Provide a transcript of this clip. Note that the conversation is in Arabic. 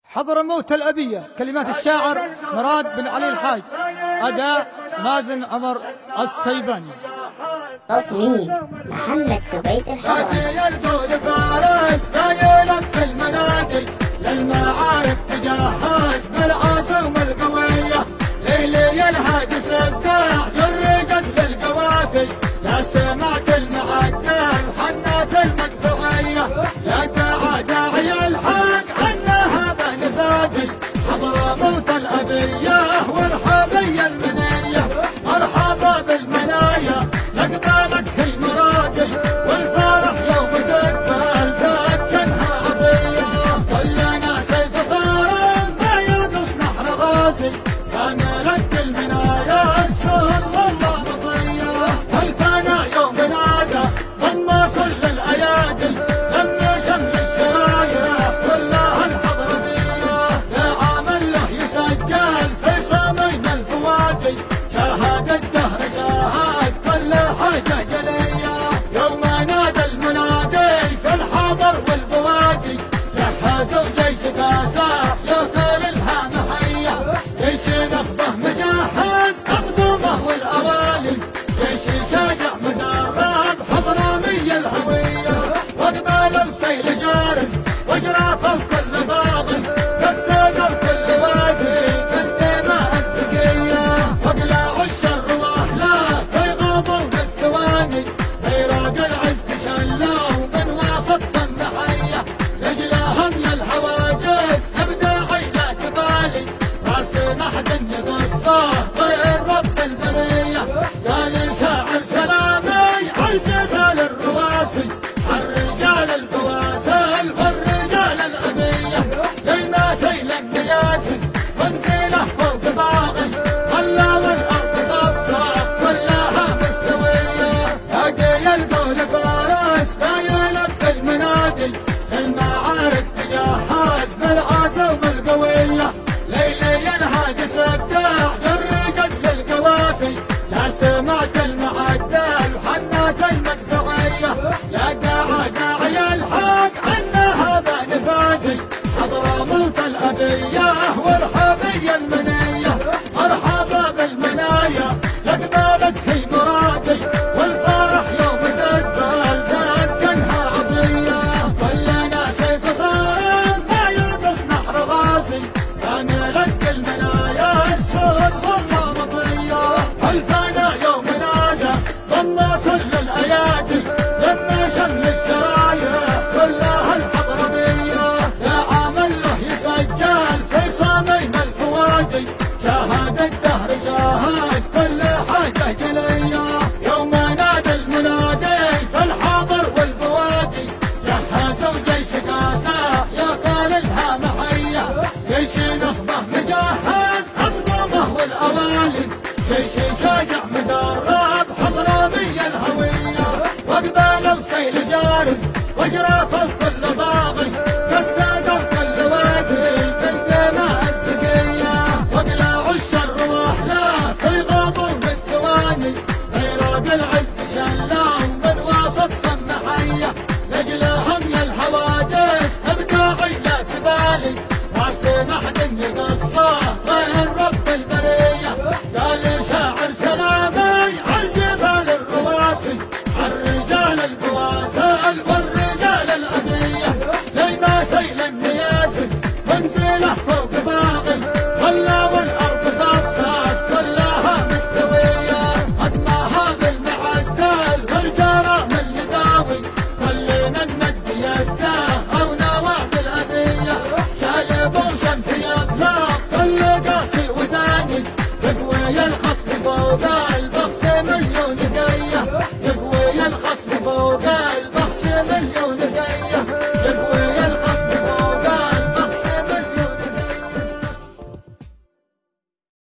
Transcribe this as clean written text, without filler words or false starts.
حضرموت الأبية، كلمات الشاعر مراد بن علي الحاج، أداء مازن عمر السيباني. تصميم محمد سبيت الحضرمي. يلقون فارس دايلك بالمنادل للمعارك تجهز بالعزم القوية، ليلي الهاجس ابداع جرجت للقوافل، لا سمعت المعدل وحنت المدفعية، لا داعي الحق انها بن فادي، حضرموت الأبية والحبية المنية، مرحبا بالمنايا لقبالك هي مرادي، والفرح يوم تقبل سكنها عطية، كلنا سيف صارم ما يقص نحر غازي، كان لك المنايا السهل والله مطية، هل كان يوم نادى ضم كل الأيادي، لم شمل الشرايح كلها الحضرمية، لا عمل له يسجل في صميم الفوادي، شاهد الدهر شاهد كل حاجة جلية، يوم نادى المنادي في الحضر والبوادي، جهزوا جيش قاسح يوكل الهام حية، جيش نخبه مجهز أقدمه والأوالي، جيش شاجع مدرب حضرمي الهوية، واقبلوا سيل جارب وجرافه كل باطل، كسروا كل وادي بالدماء الثقية، واقلعوا الشر واهله في غابوا بالثواني، بيراق العز شلوا من وسط النحية، رجلهم للهواجس ابداعي لا تبالي، راس نحد يقصه طير رب البرية، قال شاعر سلامي عالجبال الرواسي، الرجال البواسل والرجال الأبية، للماتي للنياسي منزله فوق باغي، خلى والأرض صفصف كلها مستوية، باقي يلقون فارس دايلك بالمنادل للمعارك تجهز بالعزم القوية، ليلي الهاجس ابداع جرجت للقوافي، لا سمعت المعدل وحنت المدفعية، لا داعي الحق انها بن فادي، حضرموت الأبية والحبية المنية، مرحبا بالمنايا لقبالك هي مرادي، والفرح يوم تقبل سكنها عطية، كلنا سيف صارم ما يقص نحر غازي، كان لك المنايا السهل والله مطية، هل كان يوم نادى ضم كل الأيادي، لما شمل الشرايح كلها الحضرمية، لا عمل له يسجل في صميم الفوادي، شاهد الدهر شاهد كل حاجة جلية، يوم نادى المنادي في الحضر والبوادي، جهزوا جيش قاسح يقال الهام حية، جيش نخبه مجهز أقدمه والأوالي، جيش شاجع مدرب حضرمي الهوية، واقبلوا سيل جارب وجرافه كل باغي، كسروا كل وادي بالدماء الثقية، واقلعوا الشر واهله في غابوا بالثواني، بيراق العز شلوا من وسط النحية، لجلهم للهواجس ابداعي لا تبالي، راس نحد يقصه غير رب